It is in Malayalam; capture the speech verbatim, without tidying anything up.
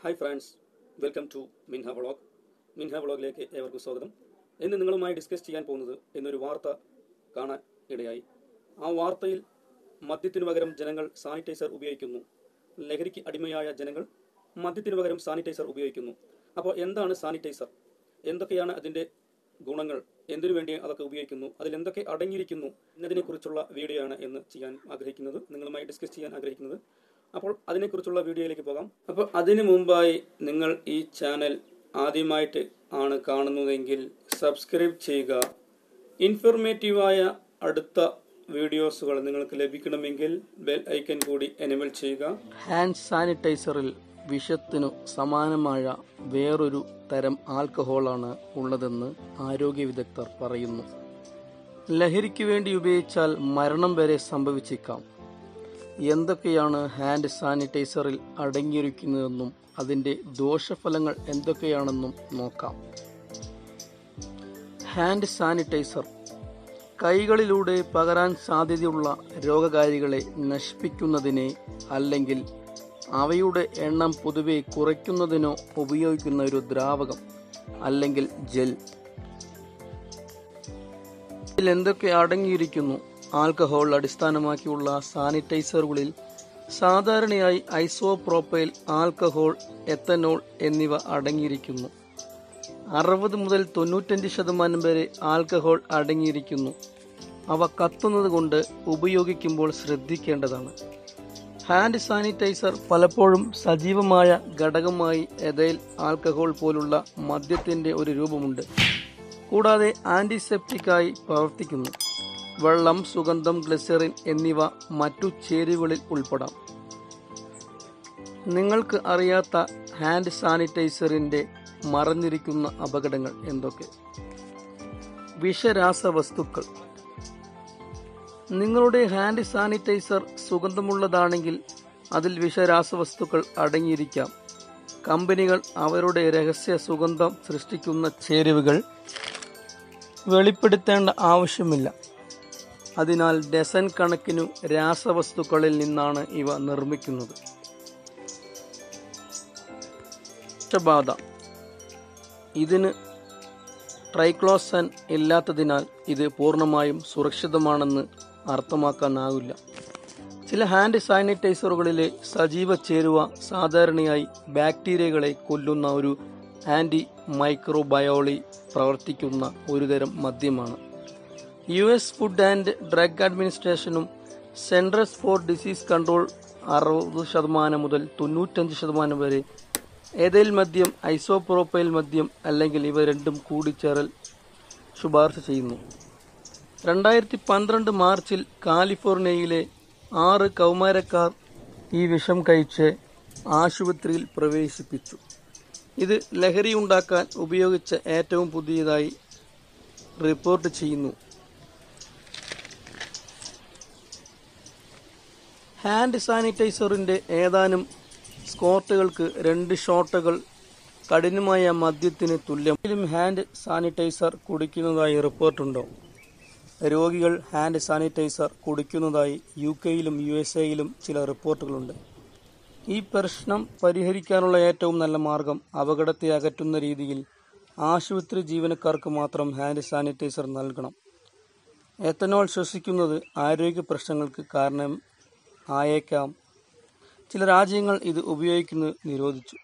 Hi friends, welcome to Minha vlog. Minha വ്ളോഗിലേക്ക് ഏവർക്കും സ്വാഗതം. ഇന്ന് നിങ്ങളുമായി ഡിസ്കസ് ചെയ്യാൻ പോകുന്നത് എന്നൊരു വാർത്ത കാണാൻ ഇടയായി. ആ വാർത്തയിൽ മദ്യത്തിനു പകരം ജനങ്ങൾ സാനിറ്റൈസർ ഉപയോഗിക്കുന്നു, ലഹരിക്ക് അടിമയായ ജനങ്ങൾ മദ്യത്തിനു പകരം സാനിറ്റൈസർ ഉപയോഗിക്കുന്നു. അപ്പോൾ എന്താണ് സാനിറ്റൈസർ, എന്തൊക്കെയാണ് അതിൻ്റെ ഗുണങ്ങൾ, എന്തിനു വേണ്ടി അതൊക്കെ ഉപയോഗിക്കുന്നു, അതിലെന്തൊക്കെ അടങ്ങിയിരിക്കുന്നു എന്നതിനെക്കുറിച്ചുള്ള വീഡിയോ ആണ് എന്ന് ചെയ്യാൻ ആഗ്രഹിക്കുന്നത്, നിങ്ങളുമായി ഡിസ്കസ് ചെയ്യാൻ ആഗ്രഹിക്കുന്നത്. അപ്പോൾ അതിനെക്കുറിച്ചുള്ള വീഡിയോയിലേക്ക് പോകാം. അപ്പോൾ അതിനു മുമ്പായി നിങ്ങൾ ഈ ചാനൽ ആദ്യമായിട്ട് ആണ് കാണുന്നതെങ്കിൽ സബ്സ്ക്രൈബ് ചെയ്യുക. ഇൻഫോർമേറ്റീവായ അടുത്ത വീഡിയോസുകൾ നിങ്ങൾക്ക് ലഭിക്കണമെങ്കിൽ ബെൽ ഐക്കൺ കൂടി എനേബിൾ ചെയ്യുക. ഹാൻഡ് സാനിറ്റൈസറിൽ വിഷത്തിനു സമാനമായ വേറൊരു തരം ആൽക്കഹോളാണ് ഉള്ളതെന്ന് ആരോഗ്യ വിദഗ്ധർ പറയുന്നു. ലഹരിക്ക് വേണ്ടി ഉപയോഗിച്ചാൽ മരണം വരെ സംഭവിച്ചേക്കാം. എന്തൊക്കെയാണ് ഹാൻഡ് സാനിറ്റൈസറിൽ അടങ്ങിയിരിക്കുന്നതെന്നും അതിൻ്റെ ദോഷഫലങ്ങൾ എന്തൊക്കെയാണെന്നും നോക്കാം. ഹാൻഡ് സാനിറ്റൈസർ കൈകളിലൂടെ പകരാൻ സാധ്യതയുള്ള രോഗകാരികളെ നശിപ്പിക്കുന്നതിനെ അല്ലെങ്കിൽ അവയുടെ എണ്ണം പൊതുവെ കുറയ്ക്കുന്നതിനോ ഉപയോഗിക്കുന്ന ഒരു ദ്രാവകം അല്ലെങ്കിൽ ജെൽ. ഇതിൽ എന്തൊക്കെ അടങ്ങിയിരിക്കുന്നു? ആൽക്കഹോൾ അടിസ്ഥാനമാക്കിയുള്ള സാനിറ്റൈസറുകളിൽ സാധാരണയായി ഐസോപ്രോപ്പൈൽ, ആൽക്കഹോൾ, എത്തനോൾ എന്നിവ അടങ്ങിയിരിക്കുന്നു. അറുപത് മുതൽ തൊണ്ണൂറ്റഞ്ച് ശതമാനം വരെ ആൽക്കഹോൾ അടങ്ങിയിരിക്കുന്നു. അവ കത്തുന്നത് കൊണ്ട് ഉപയോഗിക്കുമ്പോൾ ശ്രദ്ധിക്കേണ്ടതാണ്. ഹാൻഡ് സാനിറ്റൈസർ പലപ്പോഴും സജീവമായ ഘടകമായി എഥൈൽ ആൽക്കഹോൾ പോലുള്ള മദ്യത്തിന്റെ ഒരു രൂപമുണ്ട്. കൂടാതെ ആന്റിസെപ്റ്റിക്കായി പ്രവർത്തിക്കുന്നു. വെള്ളം, സുഗന്ധം, ഗ്ലിസറിൻ എന്നിവ മറ്റു ചേരുവകളിൽ ഉൾപ്പെടാം. നിങ്ങൾക്ക് അറിയാത്ത ഹാൻഡ് സാനിറ്റൈസറിന്റെ മറഞ്ഞിരിക്കുന്ന അപകടങ്ങൾ എന്തൊക്കെ? വിഷരാസവസ്തുക്കൾ. നിങ്ങളുടെ ഹാൻഡ് സാനിറ്റൈസർ സുഗന്ധമുള്ളതാണെങ്കിൽ അതിൽ വിഷരാസവസ്തുക്കൾ അടങ്ങിയിരിക്കാം. കമ്പനികൾ അവരുടെ രഹസ്യ സുഗന്ധം സൃഷ്ടിക്കുന്ന ചേരുവകൾ വെളിപ്പെടുത്തേണ്ട ആവശ്യമില്ല. അതിനാൽ ഡസൻ കണക്കിനു രാസവസ്തുക്കളിൽ നിന്നാണ് ഇവ നിർമ്മിക്കുന്നത്. വിഷബാധ. ഇതിന് ട്രൈക്ലോസൻ ഇല്ലാത്തതിനാൽ ഇത് പൂർണ്ണമായും സുരക്ഷിതമാണെന്ന് അർത്ഥമാക്കാനാവില്ല. ചില ഹാൻഡ് സാനിറ്റൈസറുകളിലെ സജീവ ചേരുവ സാധാരണയായി ബാക്ടീരിയകളെ കൊല്ലുന്ന ഒരു ആന്റി മൈക്രോബയോളി പ്രവർത്തിക്കുന്ന ഒരുതരം മദ്യമാണ്. U S food and drug അഡ്മിനിസ്ട്രേഷനും സെന്റേഴ്സ് ഫോർ ഡിസീസ് കൺട്രോൾ അറുപത് ശതമാനം മുതൽ തൊണ്ണൂറ്റഞ്ച് ശതമാനം വരെ എഥൈൽ മദ്യം, ഐസോപ്രോപ്പൈൽ മദ്യം അല്ലെങ്കിൽ ഇവ രണ്ടും കൂടിച്ചേരൽ ശുപാർശ ചെയ്യുന്നു. രണ്ടായിരത്തി പന്ത്രണ്ട് മാർച്ചിൽ കാലിഫോർണിയയിലെ ആറ് കൗമാരക്കാർ ഈ വിഷം കഴിച്ച് ആശുപത്രിയിൽ പ്രവേശിപ്പിച്ചു. ഇത് ലഹരിയുണ്ടാക്കാൻ ഉപയോഗിച്ച ഏറ്റവും പുതിയതായി റിപ്പോർട്ട് ചെയ്യുന്നു. ഹാൻഡ് സാനിറ്റൈസറിന്റെ ഏതാനും സ്കോർട്ടുകൾക്ക് രണ്ട് ഷോട്ടുകൾ കഠിനമായ മദ്യത്തിന് തുല്യം. ഹാൻഡ് സാനിറ്റൈസർ കുടിക്കുന്നതായി റിപ്പോർട്ടുണ്ടോ? രോഗികൾ ഹാൻഡ് സാനിറ്റൈസർ കുടിക്കുന്നതായി യു കെയിലും യു എസ് എയിലും ചില റിപ്പോർട്ടുകളുണ്ട്. ഈ പ്രശ്നം പരിഹരിക്കാനുള്ള ഏറ്റവും നല്ല മാർഗം അപകടത്തെ അകറ്റുന്ന രീതിയിൽ ആശുപത്രി ജീവനക്കാർക്ക് മാത്രം ഹാൻഡ് സാനിറ്റൈസർ നൽകണം. എത്തനോൾ ശ്വസിക്കുന്നത് ആരോഗ്യ പ്രശ്നങ്ങൾക്ക് കാരണം ആയേക്കാം. ചില രാജ്യങ്ങൾ ഇത് ഉപയോഗിക്കുന്നത് നിരോധിച്ചു.